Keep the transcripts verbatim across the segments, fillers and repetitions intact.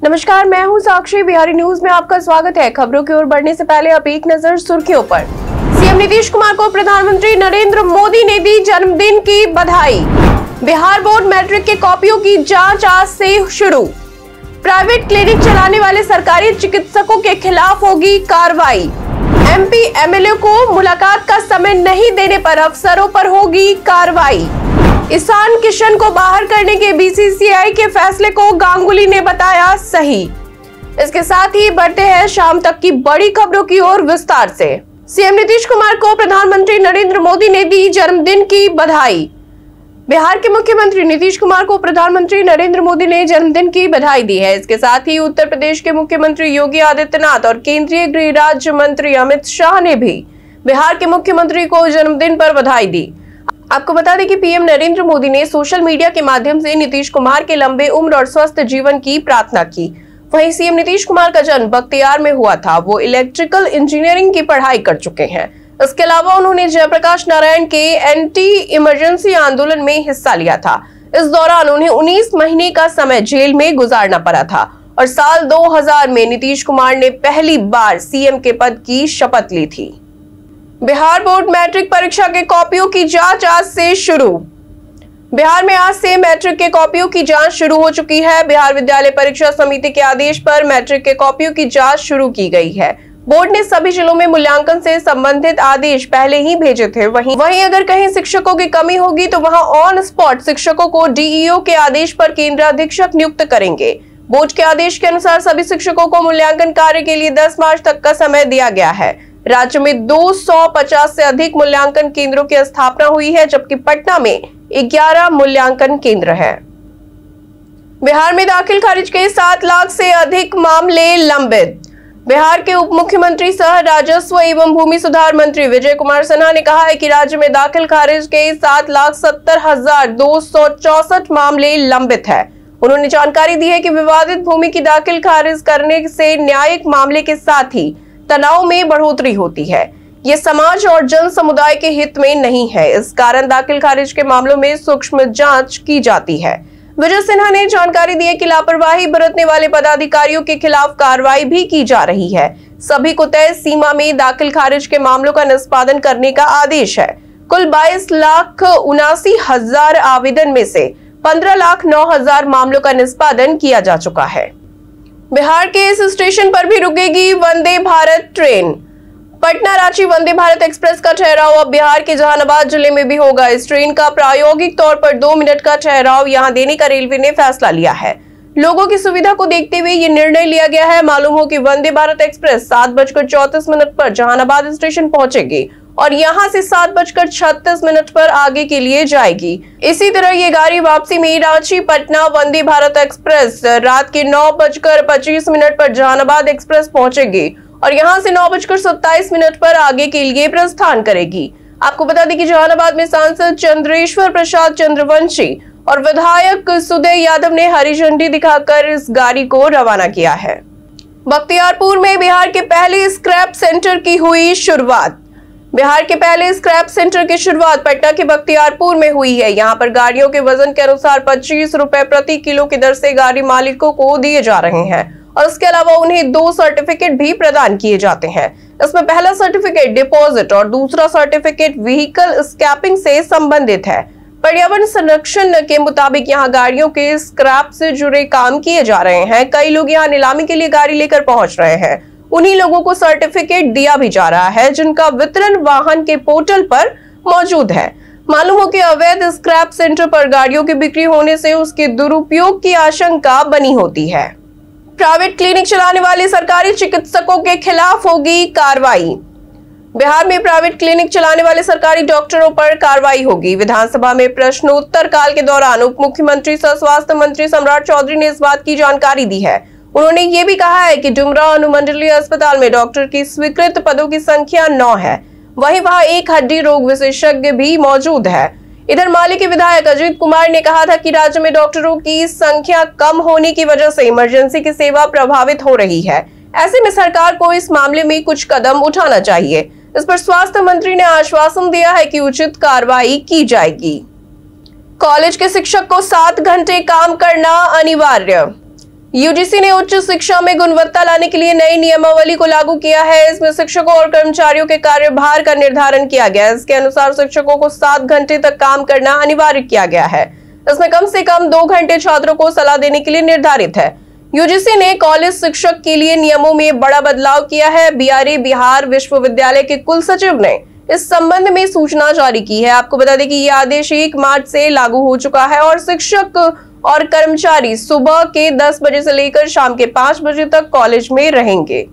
नमस्कार, मैं हूं साक्षी। बिहारी न्यूज में आपका स्वागत है। खबरों की ओर बढ़ने से पहले अब एक नजर सुर्खियों पर। सीएम नीतीश कुमार को प्रधानमंत्री नरेंद्र मोदी ने दी जन्मदिन की बधाई। बिहार बोर्ड मैट्रिक के कॉपियों की जांच आज से शुरू। प्राइवेट क्लिनिक चलाने वाले सरकारी चिकित्सकों के खिलाफ होगी कार्रवाई। एमपी एमएलए को मुलाकात का समय नहीं देने पर अफसरों पर होगी कार्रवाई। ईशान किशन को बाहर करने के बीसीसीआई के फैसले को गांगुली ने बताया सही। इसके साथ ही बढ़ते हैं शाम तक की बड़ी खबरों की ओर विस्तार से। सीएम नीतीश कुमार को प्रधानमंत्री नरेंद्र मोदी ने दी जन्मदिन की बधाई। बिहार के मुख्यमंत्री नीतीश कुमार को प्रधानमंत्री नरेंद्र मोदी ने जन्मदिन की बधाई दी है। इसके साथ ही उत्तर प्रदेश के मुख्यमंत्री योगी आदित्यनाथ और केंद्रीय गृह राज्य मंत्री अमित शाह ने भी बिहार के मुख्यमंत्री को जन्मदिन पर बधाई दी। आपको बता दें कि पीएम नरेंद्र मोदी ने सोशल मीडिया के माध्यम से नीतीश कुमार के लंबे उम्र और स्वस्थ जीवन की प्रार्थना की। वहीं सीएम नीतीश कुमार का जन्म बख्तियार में हुआ था। वो इलेक्ट्रिकल इंजीनियरिंग की पढ़ाई कर चुके हैं। इसके अलावा उन्होंने जयप्रकाश नारायण के एंटी इमरजेंसी आंदोलन में हिस्सा लिया था। इस दौरान उन्हें उन्नीस महीने का समय जेल में गुजारना पड़ा था और साल दो हज़ार में नीतीश कुमार ने पहली बार सीएम के पद की शपथ ली थी। बिहार बोर्ड मैट्रिक परीक्षा के कॉपियों की जांच आज से शुरू। बिहार में आज से मैट्रिक के कॉपियों की जांच शुरू हो चुकी है। बिहार विद्यालय परीक्षा समिति के आदेश पर मैट्रिक के कॉपियों की जांच शुरू की गई है। बोर्ड ने सभी जिलों में मूल्यांकन से संबंधित आदेश पहले ही भेजे थे। वहीं वहीं अगर कहीं शिक्षकों की कमी होगी तो वहां ऑन स्पॉट शिक्षकों को डीईओ के आदेश पर केंद्राधीक्षक नियुक्त करेंगे। बोर्ड के आदेश के अनुसार सभी शिक्षकों को मूल्यांकन कार्य के लिए दस मार्च तक का समय दिया गया है। राज्य में दो सौ पचास से अधिक मूल्यांकन केंद्रों की स्थापना हुई है, जबकि पटना में ग्यारह मूल्यांकन केंद्र है। बिहार में दाखिल खारिज के सात लाख से अधिक मामले लंबित। बिहार के उप मुख्यमंत्री सह राजस्व एवं भूमि सुधार मंत्री विजय कुमार सिन्हा ने कहा है कि राज्य में दाखिल खारिज के सात लाख सत्तर हजार दो सौ चौसठ मामले लंबित है। उन्होंने जानकारी दी है कि विवादित भूमि की दाखिल खारिज करने से न्यायिक मामले के साथ ही तनाव में बढ़ोतरी होती है। ये समाज और जन समुदाय के हित में नहीं है। इस कारण दाखिल खारिज के मामलों में सूक्ष्म जांच की जाती है। विजय सिन्हा ने जानकारी दी है कि लापरवाही बरतने वाले पदाधिकारियों के खिलाफ कार्रवाई भी की जा रही है। सभी को तय सीमा में दाखिल खारिज के मामलों का निष्पादन करने का आदेश है। कुल बाईस लाख उनासी हजार आवेदन में से पंद्रह लाख नौ हजार मामलों का निष्पादन किया जा चुका है। बिहार के इस स्टेशन पर भी रुकेगी वंदे भारत ट्रेन। पटना रांची वंदे भारत एक्सप्रेस का ठहराव अब बिहार के जहानाबाद जिले में भी होगा। इस ट्रेन का प्रायोगिक तौर पर दो मिनट का ठहराव यहां देने का रेलवे ने फैसला लिया है। लोगों की सुविधा को देखते हुए ये निर्णय लिया गया है। मालूम हो कि वंदे भारत एक्सप्रेस सात बजकर चौतीस मिनट पर जहानाबाद स्टेशन पहुंचेगी और यहां से सात बजकर छत्तीस मिनट पर आगे के लिए जाएगी। इसी तरह ये गाड़ी वापसी में रांची पटना वंदे भारत एक्सप्रेस रात के नौ बजकर पच्चीस मिनट पर जहानाबाद एक्सप्रेस पहुंचेगी और यहां से नौ बजकर सत्ताईस मिनट पर आगे के लिए प्रस्थान करेगी। आपको बता दें कि जहानाबाद में सांसद चंद्रेश्वर प्रसाद चंद्रवंशी और विधायक सुदय यादव ने हरी झंडी दिखाकर इस गाड़ी को रवाना किया है। बख्तियारपुर में बिहार के पहले स्क्रैप सेंटर की हुई शुरुआत। बिहार के पहले स्क्रैप सेंटर की शुरुआत पटना के बख्तियारपुर में हुई है। यहाँ पर गाड़ियों के वजन के अनुसार पच्चीस रुपए प्रति किलो की दर से गाड़ी मालिकों को दिए जा रहे हैं और इसके अलावा उन्हें दो सर्टिफिकेट भी प्रदान किए जाते हैं। इसमें पहला सर्टिफिकेट डिपॉजिट और दूसरा सर्टिफिकेट व्हीकल स्क्रैपिंग से संबंधित है। पर्यावरण संरक्षण के मुताबिक यहाँ गाड़ियों के स्क्रैप से जुड़े काम किए जा रहे हैं। कई लोग यहाँ नीलामी के लिए गाड़ी लेकर पहुंच रहे हैं। उन्हीं लोगों को सर्टिफिकेट दिया भी जा रहा है जिनका वितरण वाहन के पोर्टल पर मौजूद है। मालूम हो कि अवैध स्क्रैप सेंटर पर गाड़ियों की बिक्री होने से उसके दुरुपयोग की आशंका बनी होती है। प्राइवेट क्लिनिक चलाने वाले सरकारी चिकित्सकों के खिलाफ होगी कार्रवाई। बिहार में प्राइवेट क्लिनिक चलाने वाले सरकारी डॉक्टरों पर कार्रवाई होगी। विधानसभा में प्रश्नोत्तर काल के दौरान उप मुख्यमंत्री सह स्वास्थ्य मंत्री सम्राट चौधरी ने इस बात की जानकारी दी है। उन्होंने ये भी कहा है कि डुमरा अनुमंडलीय अस्पताल में डॉक्टर की स्वीकृत पदों की संख्या नौ है। वहीं वहां एक हड्डी रोग विशेषज्ञ भी मौजूद है। इधर माले के विधायक अजीत कुमार ने कहा था कि राज्य में डॉक्टरों की संख्या कम होने की वजह से इमरजेंसी की सेवा प्रभावित हो रही है। ऐसे में सरकार को इस मामले में कुछ कदम उठाना चाहिए। इस पर स्वास्थ्य मंत्री ने आश्वासन दिया है कि उचित कार्रवाई की जाएगी। कॉलेज के शिक्षक को सात घंटे काम करना अनिवार्य। यूजीसी ने उच्च शिक्षा में गुणवत्ता लाने के लिए नई नियमावली को लागू किया है। इसमें शिक्षकों और कर्मचारियों के कार्यभार का निर्धारण किया गया है। इसके अनुसार शिक्षकों को सात घंटे तक काम करना अनिवार्य किया गया है। इसमें कम से कम दो घंटे छात्रों को सलाह देने के लिए निर्धारित है। यूजीसी ने कॉलेज शिक्षक के लिए नियमों में बड़ा बदलाव किया है। बीआरए बिहार विश्वविद्यालय के कुल सचिव ने इस संबंध में सूचना जारी की है। आपको बता दें कि यह आदेश एक मार्च से लागू हो चुका है और शिक्षक और कर्मचारी सुबह के दस बजे से लेकर शाम के पांच बजे तक कॉलेज में रहेंगे।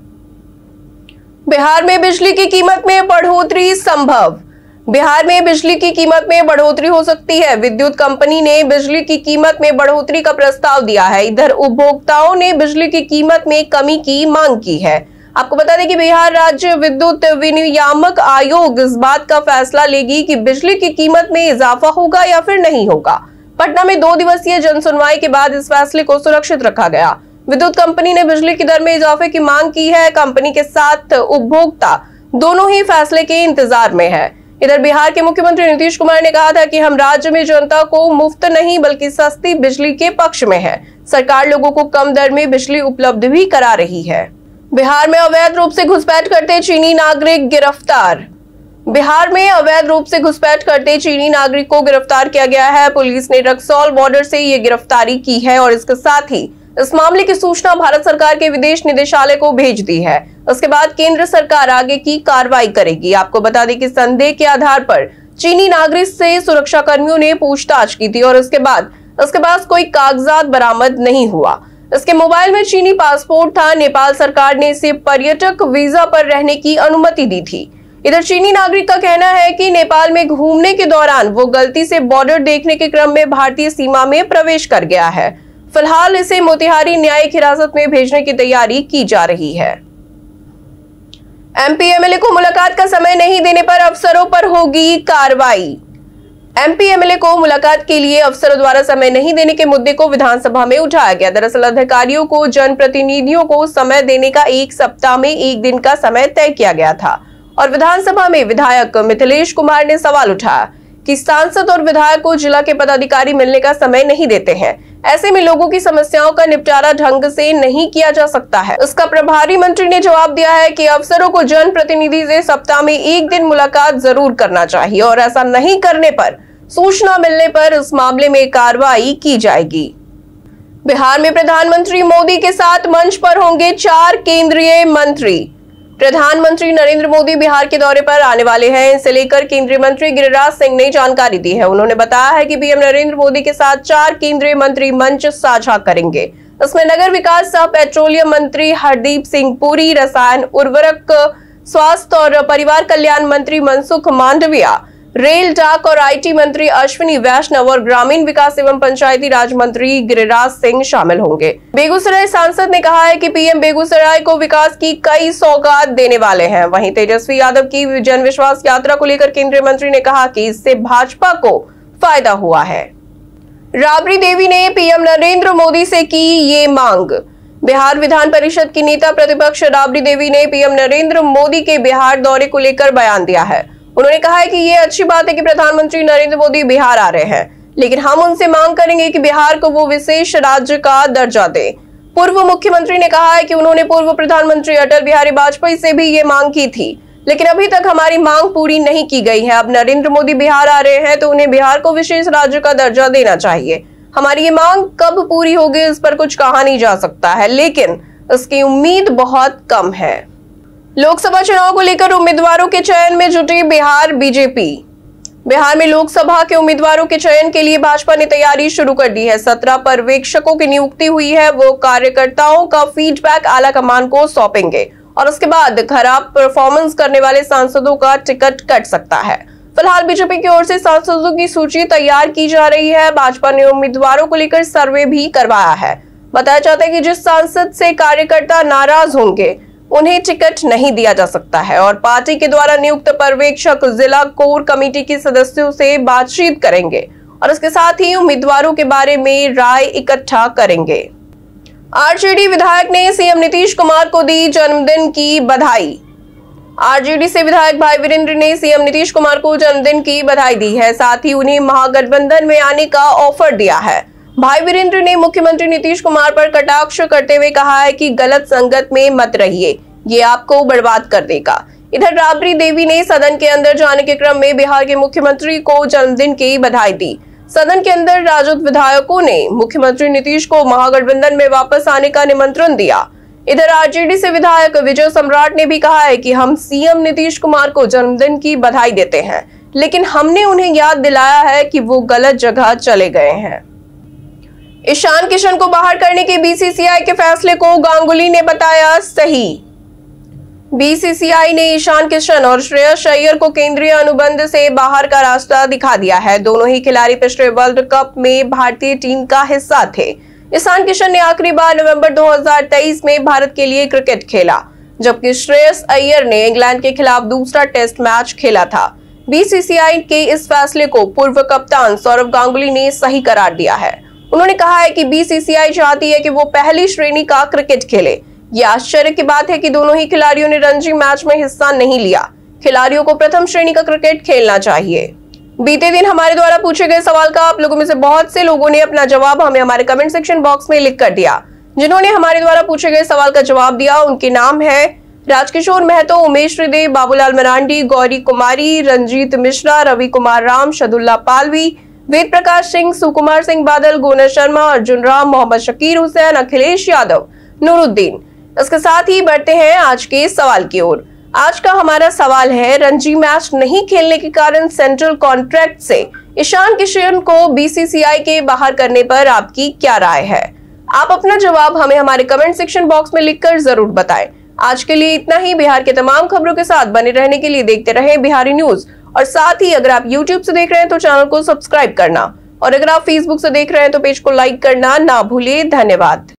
बिहार में बिजली की कीमत में बढ़ोतरी संभव। बिहार में बिजली की कीमत में बढ़ोतरी हो सकती है। विद्युत कंपनी ने बिजली की कीमत में बढ़ोतरी का प्रस्ताव दिया है। इधर उपभोक्ताओं ने बिजली की कीमत में कमी की मांग की है। आपको बता दें कि बिहार राज्य विद्युत विनियामक आयोग इस बात का फैसला लेगी कि बिजली की कीमत में इजाफा होगा या फिर नहीं होगा। पटना में दो दिवसीय जनसुनवाई के बाद इस फैसले को सुरक्षित रखा गया। विद्युत कंपनी ने बिजली की दर में इजाफे की मांग की है। कंपनी के साथ उपभोक्ता दोनों ही फैसले के इंतजार में है। इधर बिहार के मुख्यमंत्री नीतीश कुमार ने कहा था कि हम राज्य में जनता को मुफ्त नहीं बल्कि सस्ती बिजली के पक्ष में है। सरकार लोगों को कम दर में बिजली उपलब्ध भी करा रही है। बिहार में अवैध रूप से घुसपैठ करते चीनी नागरिक गिरफ्तार। बिहार में अवैध रूप से घुसपैठ करते चीनी नागरिक को गिरफ्तार किया गया है। पुलिस ने रक्सौल बॉर्डर से ये गिरफ्तारी की है और इसके साथ ही इस मामले की सूचना भारत सरकार के विदेश निदेशालय को भेज दी है। उसके बाद केंद्र सरकार आगे की कार्रवाई करेगी। आपको बता दें कि संदेह के आधार पर चीनी नागरिक से सुरक्षा कर्मियों ने पूछताछ की थी और इसके बाद उसके पास कोई कागजात बरामद नहीं हुआ। इसके मोबाइल में चीनी पासपोर्ट था। नेपाल सरकार ने इसे पर्यटक वीजा पर रहने की अनुमति दी थी। इधर चीनी नागरिक का कहना है कि नेपाल में घूमने के दौरान वो गलती से बॉर्डर देखने के क्रम में भारतीय सीमा में प्रवेश कर गया है। फिलहाल इसे मोतिहारी न्यायिक हिरासत में भेजने की तैयारी की जा रही है। एमपी एमएलए को मुलाकात का समय नहीं देने पर अफसरों पर होगी कार्रवाई। एमपी एमएलए को मुलाकात के लिए अफसरों द्वारा समय नहीं देने के मुद्दे को विधानसभा में उठाया गया। दरअसल अधिकारियों को जनप्रतिनिधियों को समय देने का एक सप्ताह में एक दिन का समय तय किया गया था और विधानसभा में विधायक मिथिलेश कुमार ने सवाल उठाया कि सांसद और विधायक को जिला के पदाधिकारी मिलने का समय नहीं देते हैं। ऐसे में लोगों की समस्याओं का निपटारा ढंग से नहीं किया जा सकता है। उसका प्रभारी मंत्री ने जवाब दिया है कि अफसरों को जनप्रतिनिधि से सप्ताह में एक दिन मुलाकात जरूर करना चाहिए और ऐसा नहीं करने पर सूचना मिलने पर इस मामले में कार्रवाई की जाएगी। बिहार में प्रधानमंत्री मोदी के साथ मंच पर होंगे चार केंद्रीय मंत्री। प्रधानमंत्री नरेंद्र मोदी बिहार के दौरे पर आने वाले हैं। इसे लेकर केंद्रीय मंत्री गिरिराज सिंह ने जानकारी दी है। उन्होंने बताया है कि पीएम नरेंद्र मोदी के साथ चार केंद्रीय मंत्री मंच साझा करेंगे। इसमें नगर विकास सह पेट्रोलियम मंत्री हरदीप सिंह पुरी, रसायन उर्वरक स्वास्थ्य और परिवार कल्याण मंत्री मनसुख मांडविया, रेल डाक और आईटी मंत्री अश्विनी वैष्णव और ग्रामीण विकास एवं पंचायती राज मंत्री गिरिराज सिंह शामिल होंगे। बेगूसराय सांसद ने कहा है कि पीएम बेगूसराय को विकास की कई सौगात देने वाले हैं। वहीं तेजस्वी यादव की जन विश्वास यात्रा को लेकर केंद्रीय मंत्री ने कहा कि इससे भाजपा को फायदा हुआ है। राबड़ी देवी ने पीएम नरेंद्र मोदी से की ये मांग। बिहार विधान परिषद की नेता प्रतिपक्ष राबड़ी देवी ने पीएम नरेंद्र मोदी के बिहार दौरे को लेकर बयान दिया है। उन्होंने कहा है कि ये अच्छी बात है कि प्रधानमंत्री नरेंद्र मोदी बिहार आ रहे हैं, लेकिन हम उनसे मांग करेंगे कि बिहार को वो विशेष राज्य का दर्जा दे। पूर्व मुख्यमंत्री ने कहा है कि उन्होंने पूर्व प्रधानमंत्री अटल बिहारी वाजपेयी से भी ये मांग की थी, लेकिन अभी तक हमारी मांग पूरी नहीं की गई है। अब नरेंद्र मोदी बिहार आ रहे हैं तो उन्हें बिहार को विशेष राज्य का दर्जा देना चाहिए। हमारी ये मांग कब पूरी होगी इस पर कुछ कहा नहीं जा सकता है, लेकिन इसकी उम्मीद बहुत कम है। लोकसभा चुनाव को लेकर उम्मीदवारों के चयन में जुटी बिहार बीजेपी। बिहार में लोकसभा के उम्मीदवारों के चयन के लिए भाजपा ने तैयारी शुरू कर दी है। सत्रह पर्यवेक्षकों की नियुक्ति हुई है। वो कार्यकर्ताओं का फीडबैक आला कमान को सौंपेंगे और उसके बाद खराब परफॉर्मेंस करने वाले सांसदों का टिकट कट सकता है। फिलहाल बीजेपी की ओर से सांसदों की सूची तैयार की जा रही है। भाजपा ने उम्मीदवारों को लेकर सर्वे भी करवाया है। बताया जाता है कि जिस सांसद से कार्यकर्ता नाराज होंगे उन्हें टिकट नहीं दिया जा सकता है और पार्टी के द्वारा नियुक्त पर्यवेक्षक जिला कोर कमेटी के सदस्यों से बातचीत करेंगे और इसके साथ ही उम्मीदवारों के बारे में राय इकट्ठा करेंगे। आरजेडी विधायक ने सीएम नीतीश कुमार को दी जन्मदिन की बधाई। आरजेडी से विधायक भाई वीरेंद्र ने सीएम नीतीश कुमार को जन्मदिन की बधाई दी है। साथ ही उन्हें महागठबंधन में आने का ऑफर दिया है। भाई वीरेंद्र ने मुख्यमंत्री नीतीश कुमार पर कटाक्ष करते हुए कहा है कि गलत संगत में मत रहिए, ये आपको बर्बाद कर देगा। इधर राबड़ी देवी ने सदन के अंदर जाने के क्रम में बिहार के मुख्यमंत्री को जन्मदिन की बधाई दी। सदन के अंदर राजद विधायकों ने मुख्यमंत्री नीतीश को महागठबंधन में वापस आने का निमंत्रण दिया। इधर आरजेडी से विधायक विजय सम्राट ने भी कहा है कि हम सीएम नीतीश कुमार को जन्मदिन की बधाई देते हैं, लेकिन हमने उन्हें याद दिलाया है कि वो गलत जगह चले गए हैं। ईशान किशन को बाहर करने के बीसीसीआई के फैसले को गांगुली ने बताया सही। बीसीसीआई ने ईशान किशन और श्रेयस अय्यर को केंद्रीय अनुबंध से बाहर का रास्ता दिखा दिया है। दोनों ही खिलाड़ी पिछले वर्ल्ड कप में भारतीय टीम का हिस्सा थे। ईशान किशन ने आखिरी बार नवंबर दो हज़ार तेईस में भारत के लिए क्रिकेट खेला, जबकि श्रेयस अय्यर ने इंग्लैंड के खिलाफ दूसरा टेस्ट मैच खेला था। बीसीसीआई के इस फैसले को पूर्व कप्तान सौरव गांगुली ने सही करार दिया है। उन्होंने कहा है कि बीसीसीआई चाहती है कि वो पहली श्रेणी का क्रिकेट खेले। यह आश्चर्य की बात है कि दोनों ही खिलाड़ियों ने रणजी मैच में हिस्सा नहीं लिया। खिलाड़ियों को प्रथम श्रेणी का क्रिकेट खेलना चाहिए। बीते दिन हमारे द्वारा पूछे गए सवाल का आप लोगों में से बहुत से लोगों ने अपना जवाब हमें हमारे कमेंट सेक्शन बॉक्स में लिख कर दिया। जिन्होंने हमारे द्वारा पूछे गए सवाल का जवाब दिया उनके नाम है राजकिशोर महतो, उमेश त्रिदेव, बाबूलाल मरांडी, गौरी कुमारी, रंजीत मिश्रा, रवि कुमार राम, शदुल्ला पालवी, वेद प्रकाश सिंह, सुकुमार सिंह बादल, गोना शर्मा, अर्जुन राम, मोहम्मद शकीर हुसैन, अखिलेश यादव, नूरुद्दीन। इसके साथ ही बढ़ते हैं आज के सवाल की ओर। आज का हमारा सवाल है, रणजी मैच नहीं खेलने के कारण सेंट्रल कॉन्ट्रैक्ट से ईशान किशन को बीसीसीआई के बाहर करने पर आपकी क्या राय है? आप अपना जवाब हमें हमारे कमेंट सेक्शन बॉक्स में लिखकर जरूर बताएं। आज के लिए इतना ही। बिहार के तमाम खबरों के साथ बने रहने के लिए देखते रहें बिहारी न्यूज, और साथ ही अगर आप यूट्यूब से देख रहे हैं तो चैनल को सब्सक्राइब करना, और अगर आप फेसबुक से देख रहे हैं तो पेज को लाइक करना ना भूलिए। धन्यवाद।